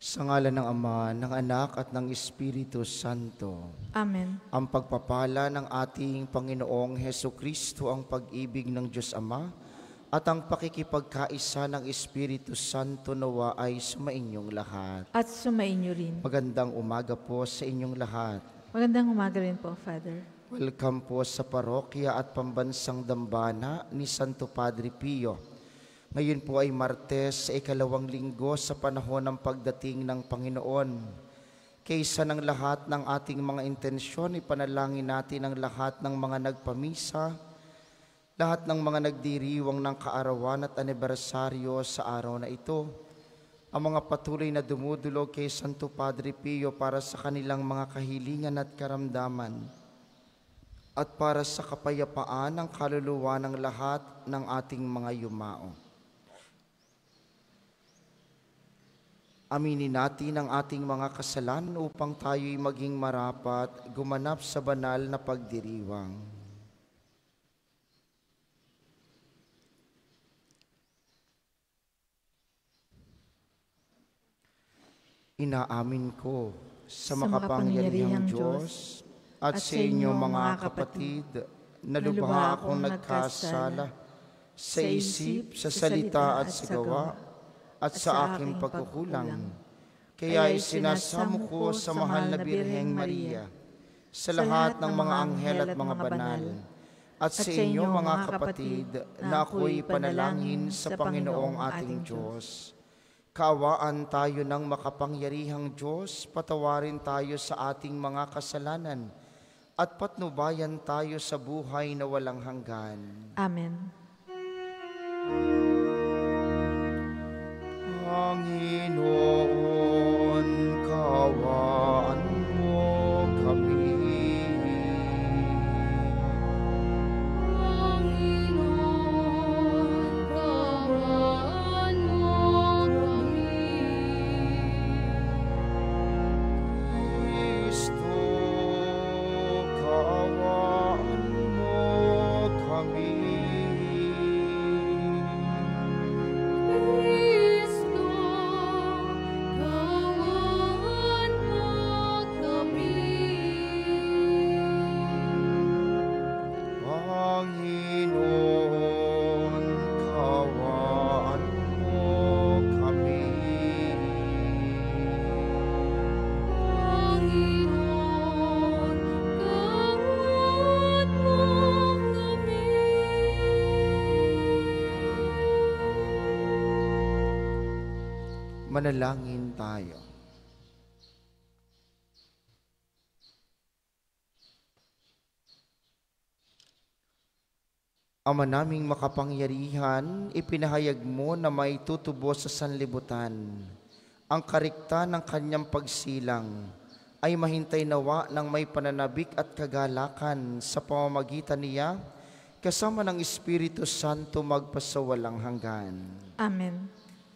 Sa ngalan ng Ama, ng Anak at ng Espiritu Santo. Amen. Ang pagpapala ng ating Panginoong Hesukristo, ang pag-ibig ng Diyos Ama, at ang pakikipagkaisa ng Espiritu Santo nawa ay sumainyong lahat. At sumainyo rin. Magandang umaga po sa inyong lahat. Magandang umaga rin po, Father. Welcome po sa parokya at pambansang dambana ni Santo Padre Pio. Ngayon po ay Martes sa ikalawang linggo sa panahon ng pagdating ng Panginoon. Kaysa ng lahat ng ating mga intensyon, ipanalangin natin ang lahat ng mga nagpamisa, lahat ng mga nagdiriwang ng kaarawan at anibersaryo sa araw na ito, ang mga patuloy na dumudulog kay Santo Padre Pio para sa kanilang mga kahilingan at karamdaman, at para sa kapayapaan ng kaluluwa ng lahat ng ating mga yumao. Aminin natin ang ating mga kasalanan upang tayo'y maging marapat, gumanap sa banal na pagdiriwang. Inaamin ko sa makapangyarihang Diyos at sa inyo mga kapatid na lubha akong nagkasala sa isip, sa salita at sa gawa, at sa aking pagkukulang. Kaya isinasamo ko sa mahal na Birheng Maria, sa lahat ng mga anghel at mga banal, at sa inyo mga kapatid na ako'y panalangin sa Panginoong ating Diyos. Kaawaan tayo ng makapangyarihang Diyos, patawarin tayo sa ating mga kasalanan, at patnubayan tayo sa buhay na walang hanggan. Amen. Panginoon, kaawaan mo kami. Panginoon, kaawaan mo kami. Kristo, kaawaan mo kami. Manalangin tayo. Ama naming makapangyarihan, ipinahayag mo na may tutubos sa sanlibutan. Ang karikta ng kanyang pagsilang ay mahintay nawa ng may pananabik at kagalakan sa pamamagitan niya, kasama ng Espiritu Santo magpasawalang hanggan. Amen.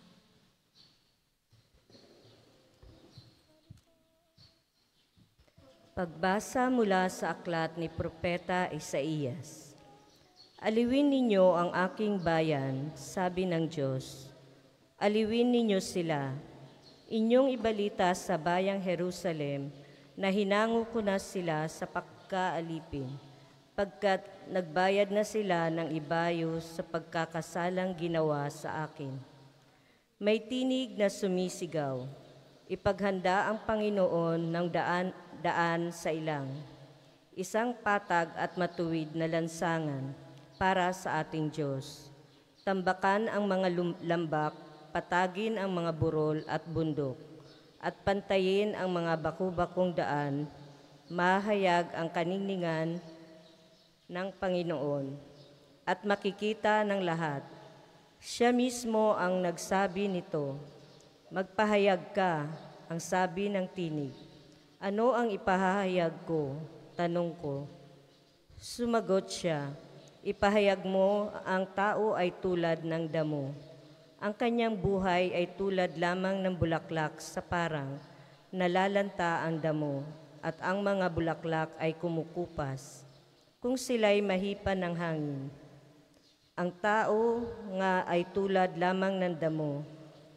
Pagbasa mula sa aklat ni Propeta Isaías. Aliwin ninyo ang aking bayan, sabi ng Diyos. Aliwin ninyo sila. Inyong ibalita sa bayang Jerusalem na hinango ko na sila sa pagkaalipin, pagkat nagbayad na sila ng ibayo sa pagkakasalang ginawa sa akin. May tinig na sumisigaw, ipaghanda ang Panginoon ng daan sa ilang, isang patag at matuwid na lansangan para sa ating Diyos. Tambakan ang mga lambak, patagin ang mga burol at bundok, at pantayin ang mga baku-bakong daan, mahayag ang kaningningan ng Panginoon, at makikita ng lahat. Siya mismo ang nagsabi nito, magpahayag ka, ang sabi ng tinig. Ano ang ipahahayag ko? Tanong ko. Sumagot siya, ipahayag mo ang tao ay tulad ng damo. Ang kanyang buhay ay tulad lamang ng bulaklak sa parang, nalalanta ang damo, at ang mga bulaklak ay kumukupas, kung sila'y mahipan ng hangin. Ang tao nga ay tulad lamang ng damo,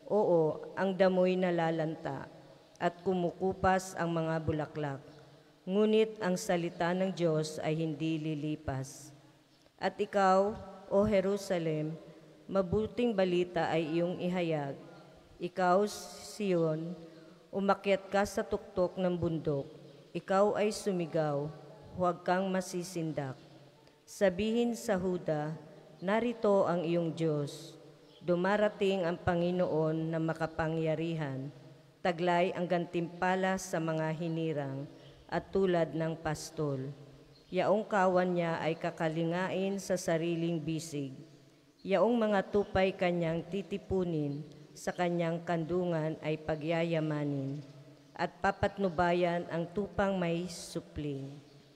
Oo, ang damoy nalalanta at kumukupas ang mga bulaklak. Ngunit ang salita ng Diyos ay hindi lilipas. At ikaw, O Jerusalem, mabuting balita ay iyong ihayag. Ikaw, Sion, umakyat ka sa tuktok ng bundok. Ikaw ay sumigaw, huwag kang masisindak. Sabihin sa Huda, narito ang iyong Diyos. Dumarating ang Panginoon na makapangyarihan. Taglay ang gantimpala sa mga hinirang at tulad ng pastol. Yaong kawan niya ay kakalingain sa sariling bisig. Yaong mga tupay kanyang titipunin, sa kanyang kandungan ay pagyayamanin, at papatnubayan ang tupang may supling.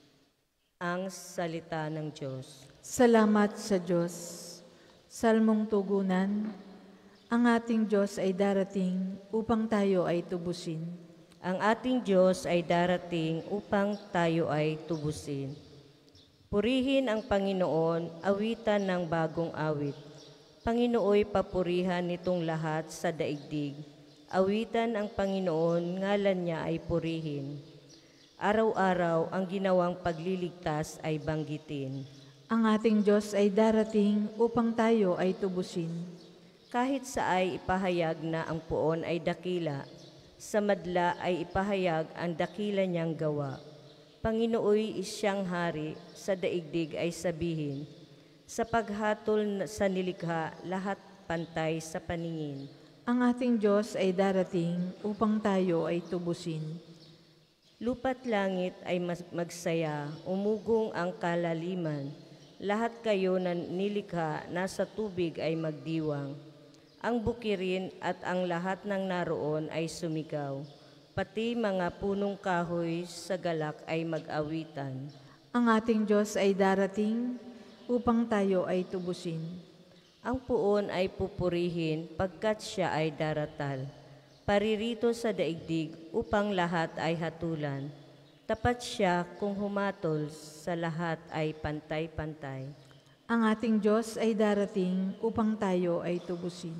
Ang salita ng Diyos. Salamat sa Diyos. Salmong tugunan, ang ating Diyos ay darating upang tayo ay tubusin. Ang ating Diyos ay darating upang tayo ay tubusin. Purihin ang Panginoon, awitan ng bagong awit. Panginooy papurihan nitong lahat sa daigdig. Awitan ang Panginoon, ngalan niya ay purihin. Araw-araw ang ginawang pagliligtas ay banggitin. Ang ating Diyos ay darating upang tayo ay tubusin. Kahit sa ay ipahayag na ang puon ay dakila, sa madla ay ipahayag ang dakila niyang gawa. Panginooy isyang hari, sa daigdig ay sabihin, sa paghatol sa nilikha, lahat pantay sa paningin. Ang ating Diyos ay darating upang tayo ay tubusin. Lupa't langit ay magsaya, umugong ang kalaliman. Lahat kayo na nilikha, nasa tubig ay magdiwang. Ang bukirin at ang lahat ng naroon ay sumigaw. Pati mga punong kahoy sa galak ay mag-awitan. Ang ating Diyos ay darating upang tayo ay tubusin. Ang puon ay pupurihin pagkat siya ay daratal. Paririto sa daigdig upang lahat ay hatulan. Tapat siya kung humatol, sa lahat ay pantay-pantay. Ang ating Diyos ay darating upang tayo ay tubusin.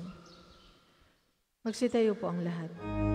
Magsitayo po ang lahat.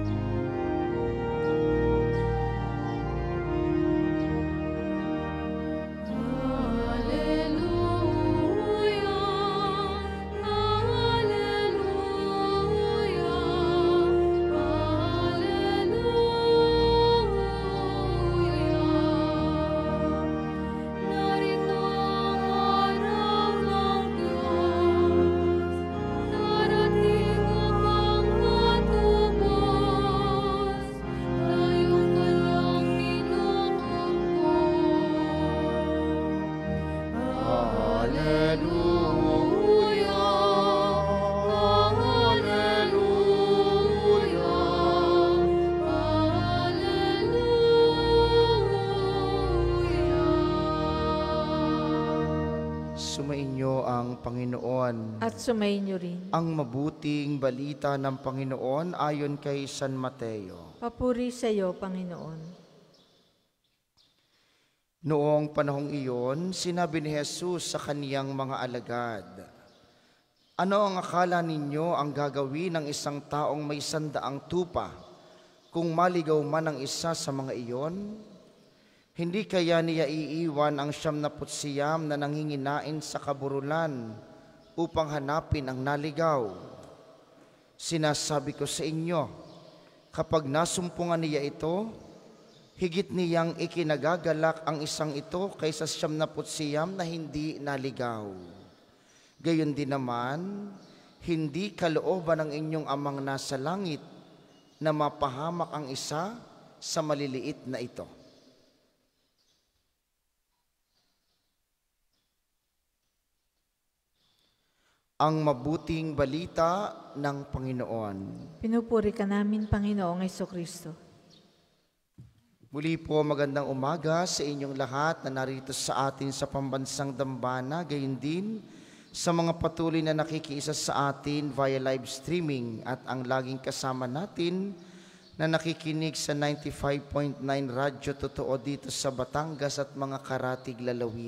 Sumainyo ang Panginoon. At sumainyo rin. Ang mabuting balita ng Panginoon ayon kay San Mateo. Papuri sa iyo, Panginoon. Noong panahong iyon, sinabi ni Jesus sa kaniyang mga alagad, ano ang akala ninyo ang gagawin ng isang taong may 100 tupa kung maligaw man ang isa sa mga iyon? Hindi kaya niya iiwan ang 99 na nanginginain sa kaburulan upang hanapin ang naligaw? Sinasabi ko sa inyo, kapag nasumpungan niya ito, higit niyang ikinagagalak ang isang ito kaysa 99 na hindi naligaw. Gayon din naman, hindi kalooban ng inyong amang nasa langit na mapahamak ang isa sa maliliit na ito. Ang mabuting balita ng Panginoon. Pinupuri ka namin, Panginoong Jesucristo. Muli po magandang umaga sa inyong lahat na narito sa atin sa pambansang dambana, gayon din sa mga patuloy na nakikiisa sa atin via live streaming at ang laging kasama natin na nakikinig sa 95.9 Radyo Totoo dito sa Batangas at mga karatig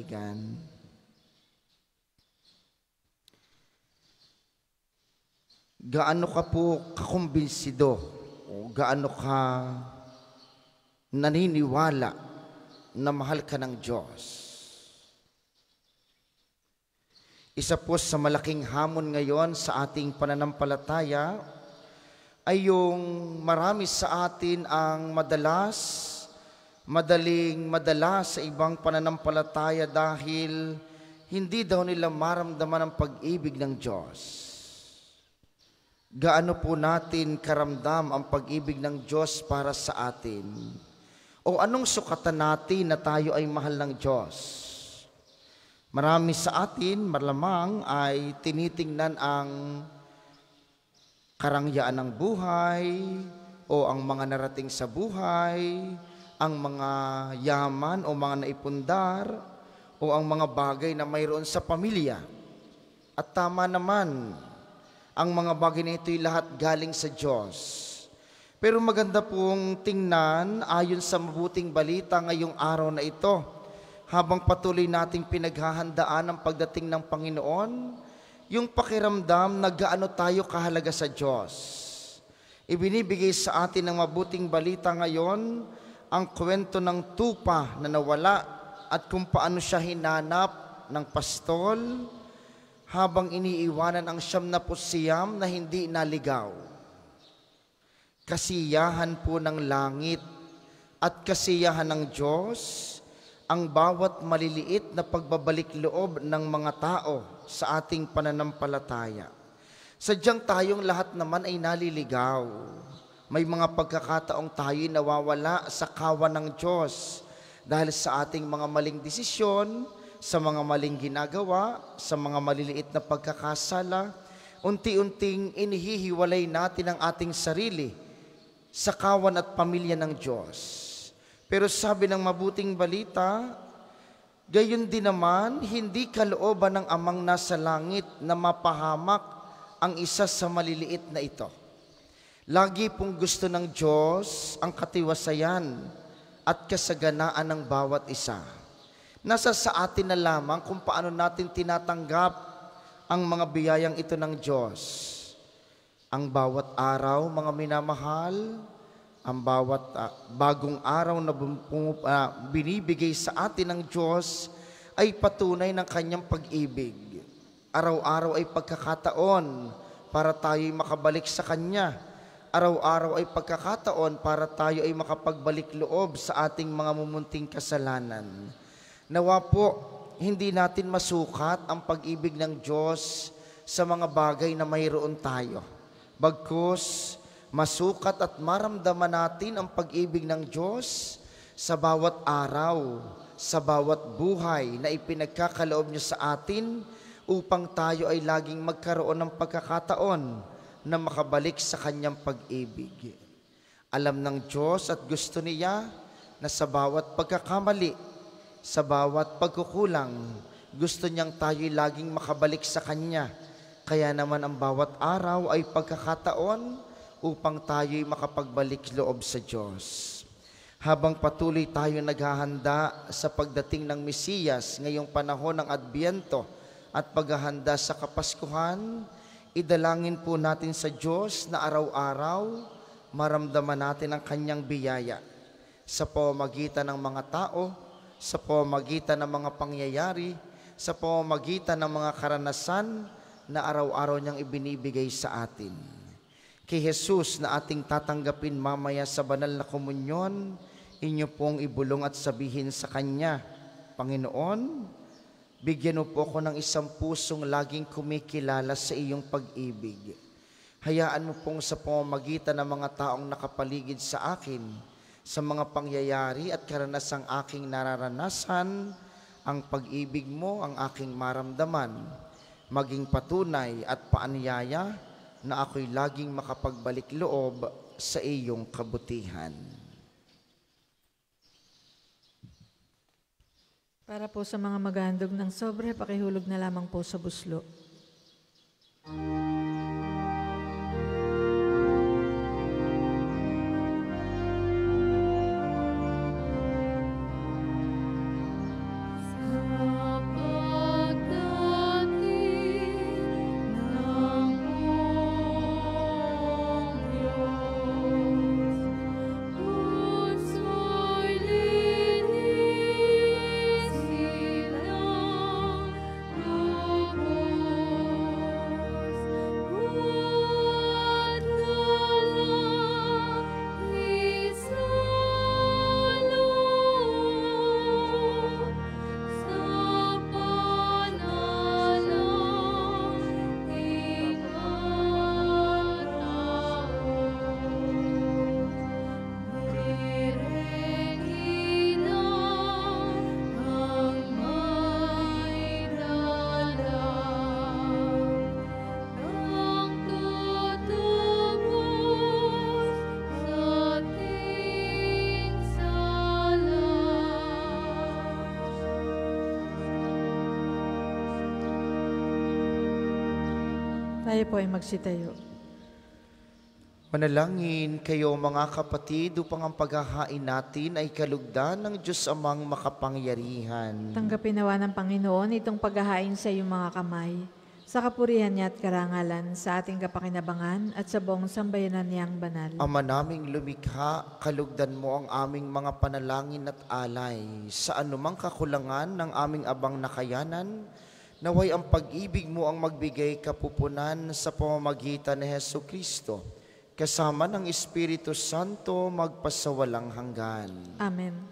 lalawigan. Gaano ka po kakumbinsido o gaano ka naniniwala na mahal ka ng Diyos? Isa po sa malaking hamon ngayon sa ating pananampalataya ay yung marami sa atin ang madaling madala sa ibang pananampalataya dahil hindi daw nila maramdaman ang pag-ibig ng Diyos. Gaano po natin karamdam ang pag-ibig ng Diyos para sa atin? O anong sukatan natin na tayo ay mahal ng Diyos? Marami sa atin, malamang, ay tinitingnan ang karangyaan ng buhay o ang mga narating sa buhay, ang mga yaman o mga naipundar o ang mga bagay na mayroon sa pamilya. At tama naman, ang mga bagay na ito'y lahat galing sa Diyos. Pero maganda pong tingnan ayon sa mabuting balita ngayong araw na ito, habang patuloy nating pinaghahandaan ang pagdating ng Panginoon, yung pakiramdam na gaano tayo kahalaga sa Diyos. Ibinibigay sa atin ng mabuting balita ngayon ang kwento ng tupa na nawala at kung paano siya hinanap ng pastol habang iniiwanan ang 99 na hindi naligaw. Kasiyahan po ng langit at kasiyahan ng Diyos ang bawat maliliit na pagbabalik loob ng mga tao sa ating pananampalataya. Sadyang tayong lahat naman ay naliligaw. May mga pagkakataong tayo'y nawawala sa kawan ng Diyos dahil sa ating mga maling desisyon, sa mga maling ginagawa, sa mga maliliit na pagkakasala, unti-unting inihihiwalay natin ang ating sarili sa kawan at pamilya ng Diyos. Pero sabi ng mabuting balita, gayon din naman, hindi kalooban ng Amang nasa langit na mapahamak ang isa sa maliliit na ito. Lagi pong gusto ng Diyos ang katiwasayan at kasaganaan ng bawat isa. Nasa sa atin na lamang kung paano natin tinatanggap ang mga biyayang ito ng Diyos. Ang bawat araw, mga minamahal, ang bawat bagong araw na binibigay sa atin ng Diyos ay patunay ng kanyang pag-ibig. Araw-araw ay pagkakataon para tayo'y makabalik sa Kanya. Araw-araw ay pagkakataon para tayo ay makapagbalik loob sa ating mga mumunting kasalanan. Nawa po, hindi natin masukat ang pag-ibig ng Diyos sa mga bagay na mayroon tayo. Bagkus, masukat at maramdaman natin ang pag-ibig ng Diyos sa bawat araw, sa bawat buhay na ipinagkakaloob niya sa atin upang tayo ay laging magkaroon ng pagkakataon na makabalik sa kanyang pag-ibig. Alam ng Diyos at gusto niya na sa bawat pagkakamali, sa bawat pagkukulang, gusto niyang tayo'y laging makabalik sa Kanya. Kaya naman ang bawat araw ay pagkakataon upang tayo'y makapagbalik loob sa Diyos. Habang patuloy tayo naghahanda sa pagdating ng Mesiyas ngayong panahon ng Adbyento at paghahanda sa Kapaskuhan, idalangin po natin sa Diyos na araw-araw maramdaman natin ang Kanyang biyaya sa pamamagitan ng mga tao, sa pamamagitan ng mga pangyayari, sa pamamagitan ng mga karanasan na araw-araw niyang ibinibigay sa atin. Kay Jesus na ating tatanggapin mamaya sa banal na komunyon, inyo pong ibulong at sabihin sa Kanya, Panginoon, bigyan mo po ako ng isang pusong laging kumikilala sa iyong pag-ibig. Hayaan mo pong sa pamamagitan ng mga taong nakapaligid sa akin, sa mga pangyayari at karanasang aking nararanasan, ang pag-ibig mo ang aking maramdaman, maging patunay at paanyaya na ako'y laging makapagbalik loob sa iyong kabutihan. Para po sa mga maghahandog ng sobre, pakihulog na lamang po sa buslo. Tayo po ay magsitayo. Manalangin kayo mga kapatid upang ang paghahain natin ay kalugdan ng Diyos Amang makapangyarihan. Tanggapin nawa ng Panginoon itong paghahain sa iyong mga kamay, sa kapurihan niya at karangalan, sa ating kapakinabangan at sa buong sambayanan niyang banal. Ama naming lumikha, kalugdan mo ang aming mga panalangin at alay. Sa anumang kakulangan ng aming abang nakayanan, naway ang pag-ibig mo ang magbigay kapupunan sa pamamagitan ni Hesu Kristo, kasama ng Espiritu Santo magpasawalang hanggan. Amen.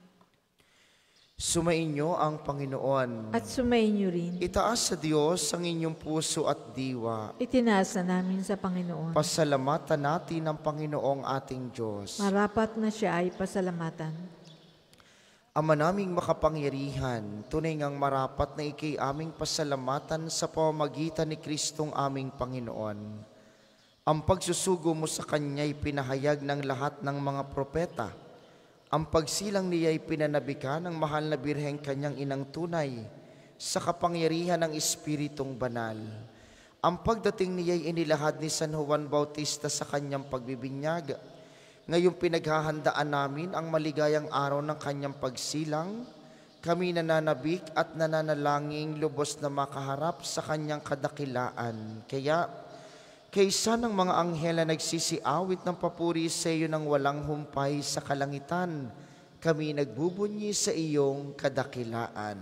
Sumainyo ang Panginoon. At sumainyo rin. Itaas sa Diyos ang inyong puso at diwa. Itinaas na namin sa Panginoon. Pasalamatan natin ang Panginoong ating Diyos. Marapat na siya ay pasalamatan. Ama naming makapangyarihan, tunay ngang marapat na ikay aming pasalamatan sa pamamagitan ni Kristong aming Panginoon. Ang pagsusugo mo sa Kanya'y pinahayag ng lahat ng mga propeta. Ang pagsilang niya'y pinanabika ng mahal na Birheng Kanyang inang tunay sa kapangyarihan ng Espiritong Banal. Ang pagdating niya'y inilahad ni San Juan Bautista sa kanyang pagbibinyag. Ngayong pinaghahandaan namin ang maligayang araw ng kanyang pagsilang, kami nananabik at nananalangin lubos na makaharap sa kanyang kadakilaan. Kaysa ng mga anghel na nagsisiawit ng papuri sa iyo ng walang humpay sa kalangitan, kami nagbubunyi sa iyong kadakilaan.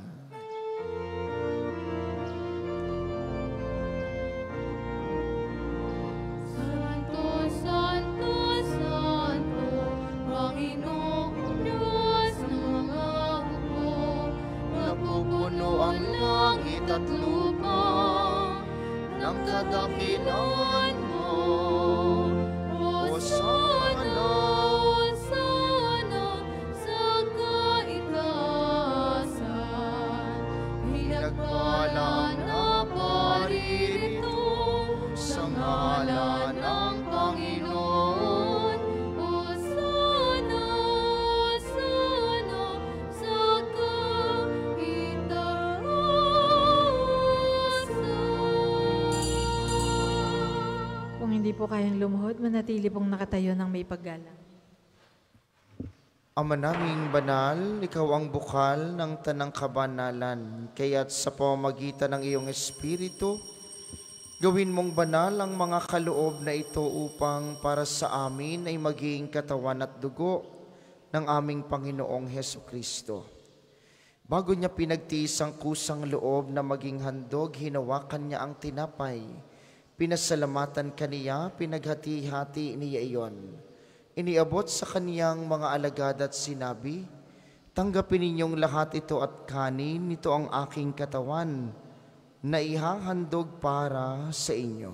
Santo, Santo, Santo, Panginoong Diyos ng mga hukbo, napupuno ang langit at lupa ng kadakilaan mo. Hosana, Hosana sa kaitaasan, pinagpala na paririto sa ngalan ng Panginoon. Hosana, Hosana sa kaitaasan. Kung hindi po kayang lumuhod, manatili pong nakatayo ng may paggalang. Ama naming banal, ikaw ang bukal ng tanang kabanalan, kaya't sa pamamagitan ng iyong Espiritu, gawin mong banal ang mga kaloob na ito upang para sa amin ay maging katawan at dugo ng aming Panginoong Hesu Kristo. Bago niya pinagtiis ang kusang loob na maging handog, hinawakan niya ang tinapay. Pinasalamatan kaniya, pinaghati-hati niya iyon. Iniabot sa kaniyang mga alagad at sinabi, tanggapin ninyong lahat ito at kanin, ito ang aking katawan na ihahandog para sa inyo.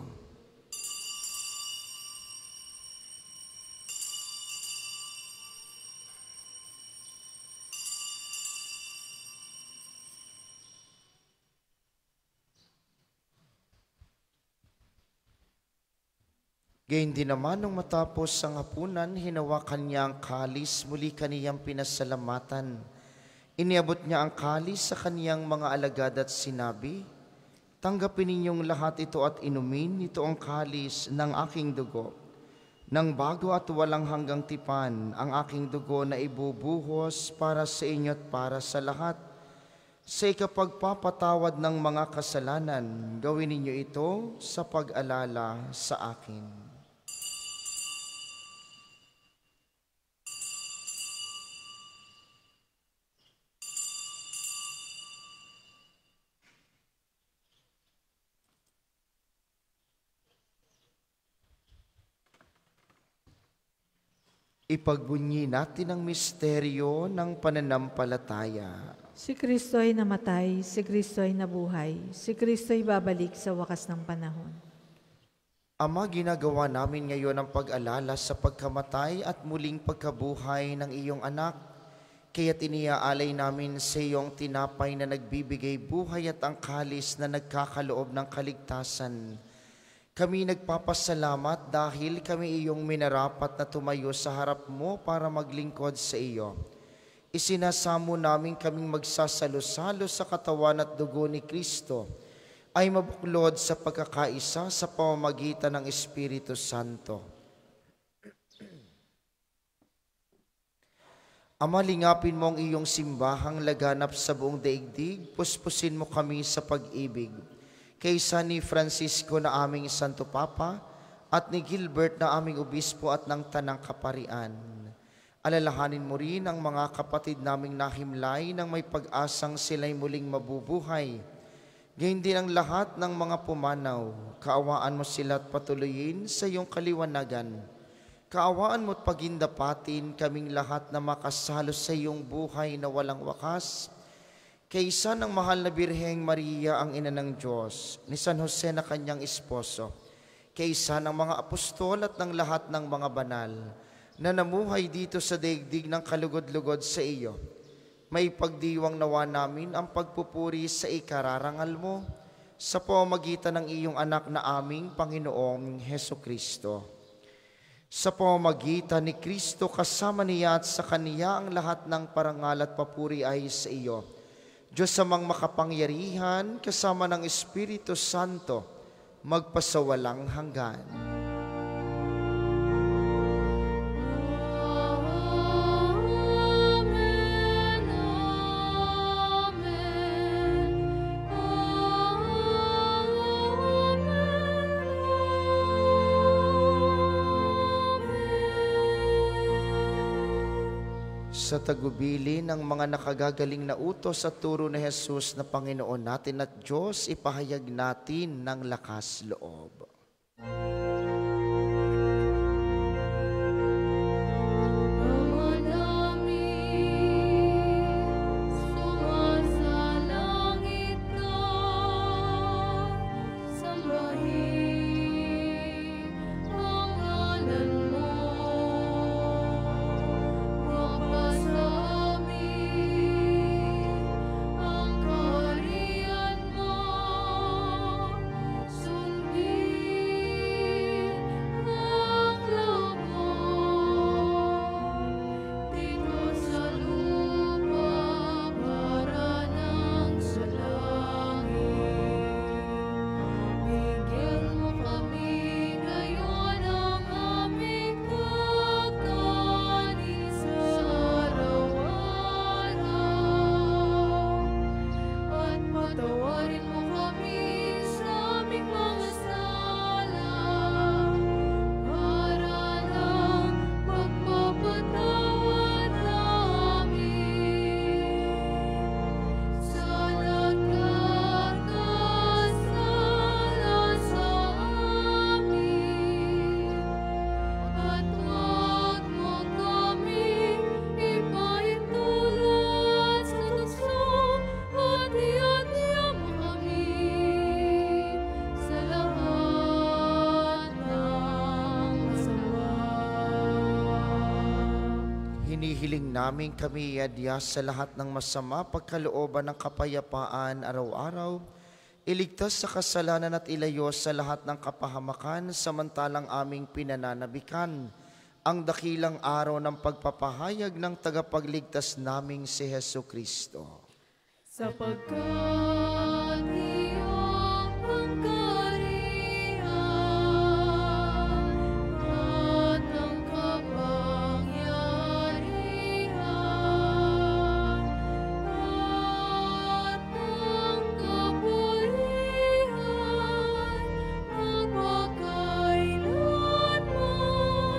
Gayun din naman nung matapos ang hapunan, hinawakan niya ang kalis, muli kaniyang pinasalamatan. Iniabot niya ang kalis sa kaniyang mga alagad at sinabi, tanggapin ninyong lahat ito at inumin, ito ang kalis ng aking dugo. Nang bago at walang hanggang tipan, ang aking dugo na ibubuhos para sa inyo at para sa lahat. Sa ikapagpapatawad ng mga kasalanan, gawin ninyo ito sa pag-alala sa akin. Ipagbunyi natin ang misteryo ng pananampalataya. Si Kristo ay namatay, si Kristo ay nabuhay, si Kristo ay babalik sa wakas ng panahon. Ama, ginagawa namin ngayon ang pag-alala sa pagkamatay at muling pagkabuhay ng iyong anak. Kaya't iniaalay namin sa iyong tinapay na nagbibigay buhay at ang kalis na nagkakaloob ng kaligtasan. Kami nagpapasalamat dahil kami iyong minarapat na tumayo sa harap mo para maglingkod sa iyo. Isinasamo namin kaming magsasalo-salo sa katawan at dugo ni Kristo ay mabuklod sa pagkakaisa sa pamamagitan ng Espiritu Santo. Ama, lingapin mo ang iyong simbahang laganap sa buong daigdig, puspusin mo kami sa pag-ibig. Kaysa ni Francisco na aming Santo Papa at ni Gilbert na aming Obispo at ng Tanang Kaparian. Alalahanin mo rin ang mga kapatid naming nahimlay nang may pag-asang sila'y muling mabubuhay. Gayon din ang lahat ng mga pumanaw, kaawaan mo sila at patuloyin sa iyong kaliwanagan. Kaawaan mo at pagindapatin kaming lahat na makasalo sa iyong buhay na walang wakas. Kaysa ng mahal na Birheng Maria ang ina ng Diyos, ni San Jose na kanyang esposo, kaysa ng mga apostol at ng lahat ng mga banal na namuhay dito sa daigdig ng kalugod-lugod sa iyo, may pagdiwang nawa namin ang pagpupuri sa ikararangal mo sa pamamagitan ng iyong anak na aming Panginoong Hesukristo. Sa pamamagitan ni Kristo, kasama niya at sa Kaniya ang lahat ng parangal at papuri ay sa iyo, Diyos amang makapangyarihan, kasama ng Espiritu Santo, magpasawalang hanggan. Sa tagubili ng mga nakagagaling na utos at turo ni Jesus na Panginoon natin at Diyos, ipahayag natin ng lakas loob. Hinihiling namin kami iadyas sa lahat ng masama, pagkalooban ng kapayapaan araw-araw, iligtas sa kasalanan at ilayo sa lahat ng kapahamakan, samantalang aming pinananabikan ang dakilang araw ng pagpapahayag ng tagapagligtas naming si Hesukristo. Sapagkat iyong pagkarihan at ang kapangyarihan at ang kapurihan magpakailanman.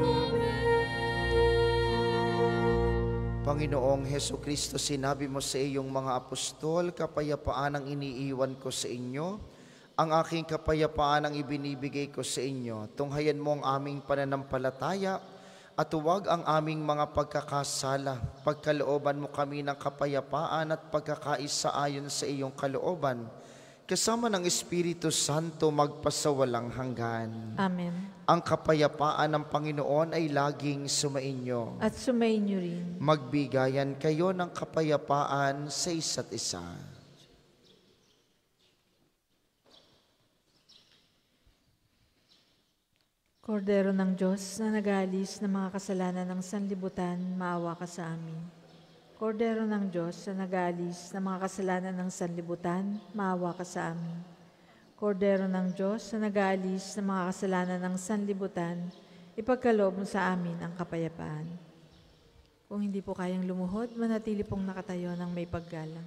Amen. Panginoong Hesukristo, sinabi mo sa iyong mga apostol, kapayapaan ang iniiwan ko sa inyo, ang aking kapayapaan ang ibinibigay ko sa inyo. Tunghayan mo ang aming pananampalataya at huwag ang aming mga pagkakasala. Pagkalooban mo kami ng kapayapaan at pagkakaisa ayon sa iyong kalooban, kasama ng Espiritu Santo magpasawalang hanggan. Amen. Ang kapayapaan ng Panginoon ay laging sumainyo. At sumainyo rin. Magbigayan kayo ng kapayapaan sa isa't isa. Kordero ng Diyos na nag-aalis ng mga kasalanan ng sanlibutan, maawa ka sa amin. Kordero ng Diyos na nag-aalis ng mga kasalanan ng sanlibutan, maawa ka sa amin. Kordero ng Diyos na nag-aalis ng mga kasalanan ng sanlibutan, ipagkaloob mo sa amin ang kapayapaan. Kung hindi po kayang lumuhod, manatili pong nakatayo ng may paggalang.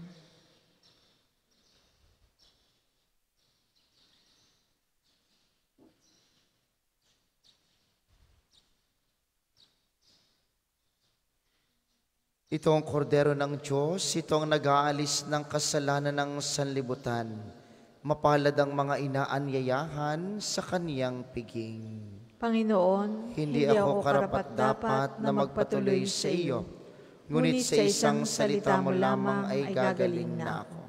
Ito ang kordero ng Diyos, ito ang nag-aalis ng kasalanan ng sanlibutan. Mapalad ang mga inaanyayahan sa kaniyang piging. Panginoon, Hindi ako karapat-dapat na magpatuloy sa iyo, ngunit sa isang salita mo lamang ay gagaling na ako.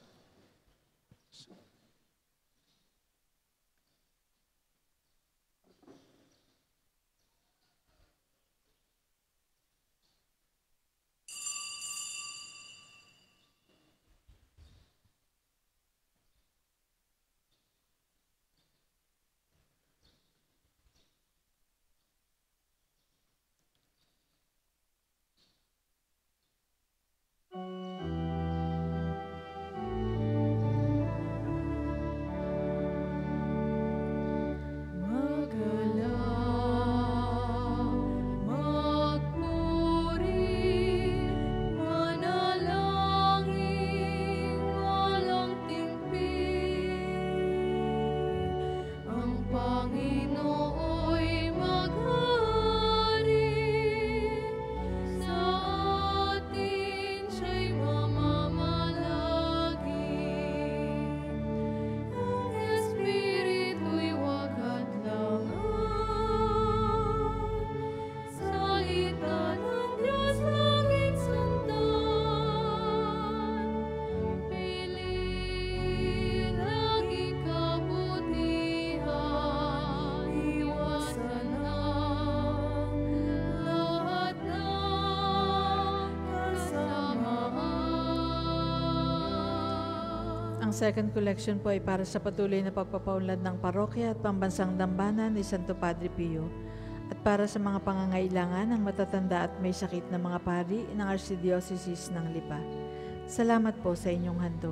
Ang second collection po ay para sa patuloy na pagpapaunlad ng parokya at pambansang dambana ni Santo Padre Pio at para sa mga pangangailangan ng matatanda at may sakit na mga pari ng Archdiocese ng Lipa. Salamat po sa inyong handog.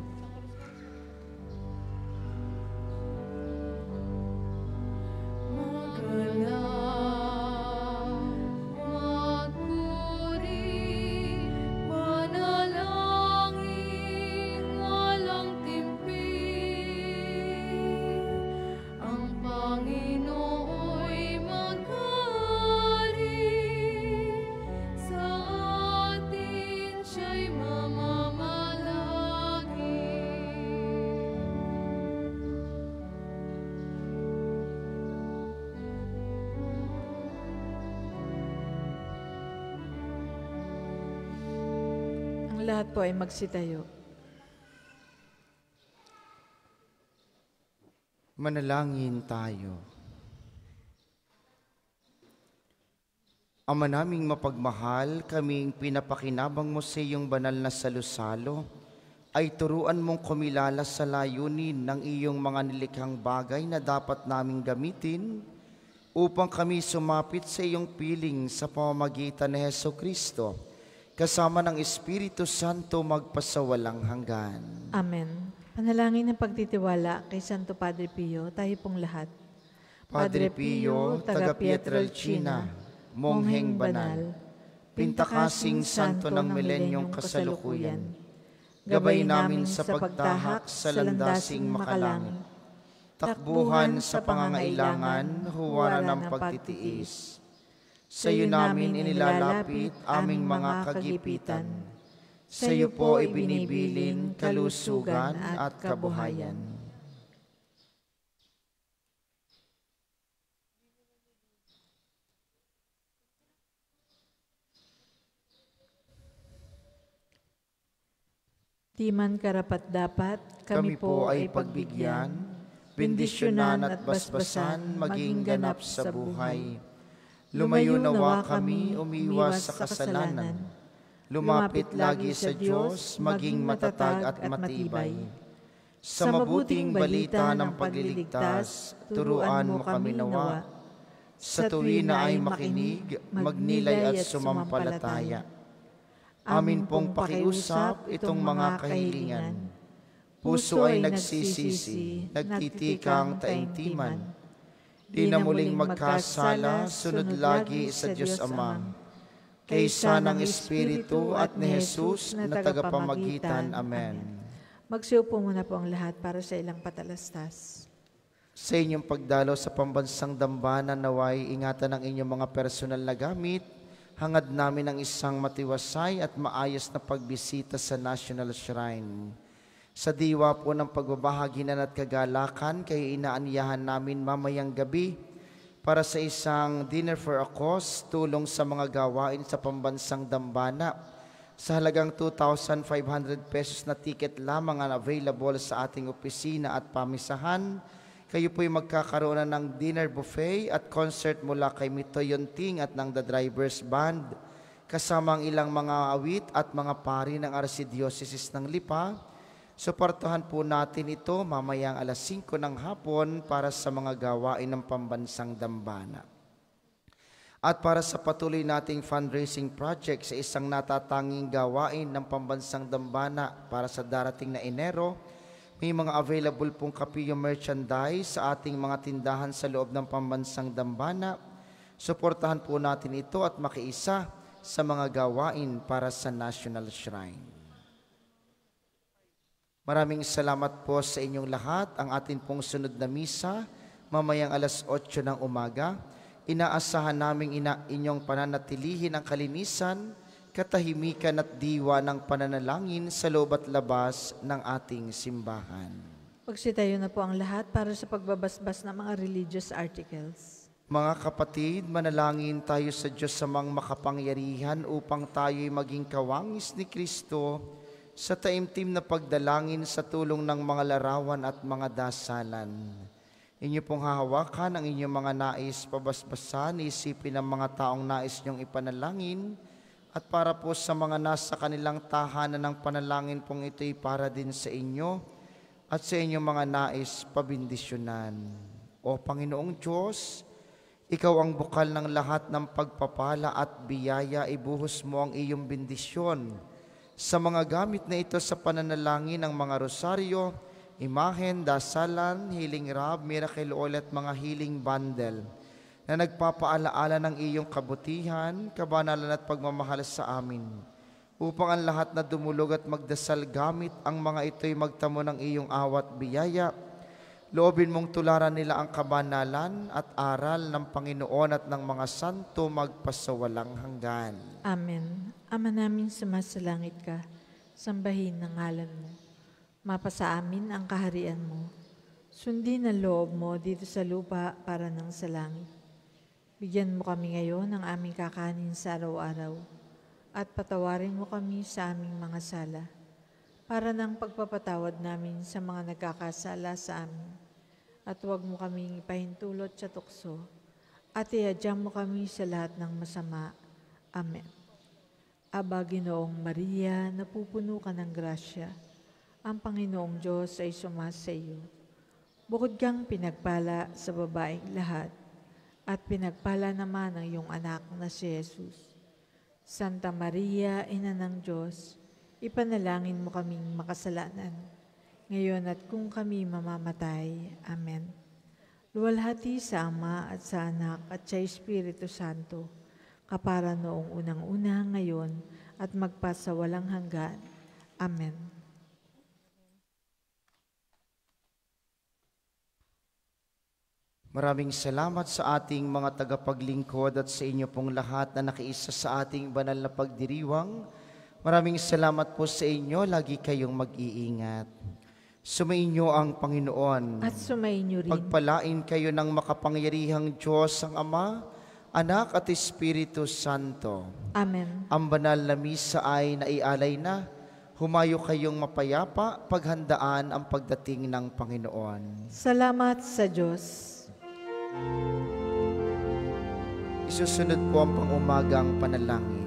Lahat po ay magsitayo. Manalangin tayo. Ama naming mapagmahal, kaming pinapakinabang mo sa iyong banal na salusalo, ay turuan mong kumilala sa layunin ng iyong mga nilikhang bagay na dapat naming gamitin upang kami sumapit sa iyong piling sa pamamagitan ni Jesucristo, kasama ng Espiritu Santo magpasawalang hanggan. Amen. Panalangin ng pagtitiwala kay Santo Padre Pio, tayo pong lahat. Padre Pio, taga Pietrelcina, mongheng banal, pintakasing santo ng milenyong kasalukuyan, gabay namin sa pagtahak sa landasing makalangit, takbuhan sa pangangailangan, huwaran ng pagtitiis. Sa iyo namin inilalapit aming mga kagipitan. Sa iyo po ibinibilin kalusugan at kabuhayan. Di man karapat-dapat, Kami po ay pagbigyan, bendisyonan at basbasan maging ganap sa buhay. Lumayo nawa kami, umiwas sa kasalanan. Lumapit lagi sa Diyos, maging matatag at matibay. Sa mabuting balita ng pagliligtas, turuan mo kami nawa. Sa tuwi na ay makinig, magnilay at sumampalataya. Amin pong pakiusap itong mga kahilingan. Puso ay nagsisisi, nagtitikang taimtiman. Di na muling magkasala, sunod lagi sa Diyos Ama. Kaysa ng Espiritu at ni Jesus na tagapamagitan. Amen. Magsiupo muna po ang lahat para sa ilang patalastas. Sa inyong pagdalo sa pambansang dambana, naway ingatan ang inyong mga personal na gamit. Hangad namin ang isang matiwasay at maayos na pagbisita sa National Shrine. Sa diwa po ng pagbabahaginan at kagalakan, kayo inaanyahan namin mamayang gabi para sa isang dinner for a cause, tulong sa mga gawain sa pambansang dambana. Sa halagang 2,500 pesos na ticket lamang ang available sa ating opisina at pamisahan. Kayo po'y magkakaroon ng dinner buffet at concert mula kay Mito Yonting at ng The Drivers Band, kasama ang ilang mga awit at mga pari ng Archdiocese ng Lipa. Suportahan po natin ito mamayang alas 5 ng hapon para sa mga gawain ng pambansang dambana. At para sa patuloy nating fundraising project sa isang natatanging gawain ng pambansang dambana para sa darating na Enero, may mga available pong Kapilyo merchandise sa ating mga tindahan sa loob ng pambansang dambana. Suportahan po natin ito at makiisa sa mga gawain para sa National Shrine. Maraming salamat po sa inyong lahat. Ang atin pong sunod na misa, mamayang alas 8 ng umaga, inaasahan naming inyong pananatilihin ang kalinisan, katahimikan at diwa ng pananalangin sa loob at labas ng ating simbahan. Pagsitayo na po ang lahat para sa pagbabasbas ng mga religious articles. Mga kapatid, manalangin tayo sa Diyos samang makapangyarihan upang tayo'y maging kawangis ni Kristo sa taimtim na pagdalangin sa tulong ng mga larawan at mga dasalan. Inyo pong hahawakan ang inyong mga nais pabasbasan, isipin ng mga taong nais niyong ipanalangin, at para po sa mga nasa kanilang tahanan ng panalangin pong ito'y para din sa inyo at sa inyong mga nais pabindisyonan. O Panginoong Diyos, Ikaw ang bukal ng lahat ng pagpapala at biyaya, ibuhos mo ang iyong bendisyon sa mga gamit na ito sa pananalangin ng mga rosaryo, imahen, dasalan, healing rab, miracle oil at mga healing bundle na nagpapaalaala ng iyong kabutihan, kabanalan at pagmamahal sa amin, upang ang lahat na dumulog at magdasal gamit ang mga ito'y magtamo ng iyong awat biyaya. Loobin mong tularan nila ang kabanalan at aral ng Panginoon at ng mga santo magpasawalang hanggan. Amen. Ama namin sumasalangit ka, sambahin ang ngalan mo. Mapasa amin ang kaharian mo. Sundin ang loob mo dito sa lupa para ng sa langit. Bigyan mo kami ngayon ng aming kakanin sa araw-araw at patawarin mo kami sa aming mga sala para ng pagpapatawad namin sa mga nagkakasala sa amin. At huwag mo kaming ipahintulot sa tukso at iadya mo kami sa lahat ng masama. Amen. Aba, Ginoong Maria, napupuno ka ng grasya. Ang Panginoong Diyos ay sumasa iyo. Bukod kang pinagpala sa babaeng lahat, at pinagpala naman ang iyong anak na si Jesus. Santa Maria, Ina ng Diyos, ipanalangin mo kaming makasalanan, ngayon at kung kami mamamatay. Amen. Luwalhati sa Ama at sa Anak at sa Espiritu Santo, kapara noong unang-una, ngayon, at magpasawalang hanggan. Amen. Maraming salamat sa ating mga tagapaglingkod at sa inyo pong lahat na nakiisa sa ating banal na pagdiriwang. Maraming salamat po sa inyo, lagi kayong mag-iingat. Sumainyo ang Panginoon. At sumainyo rin. Pagpalain kayo ng makapangyarihang Diyos ang Ama, Anak at Espiritu Santo. Amen. Ang banal na misa ay naialay na. Humayo kayong mapayapa, paghandaan ang pagdating ng Panginoon. Salamat sa Diyos. Isusunod po ang pangumagang panalangin.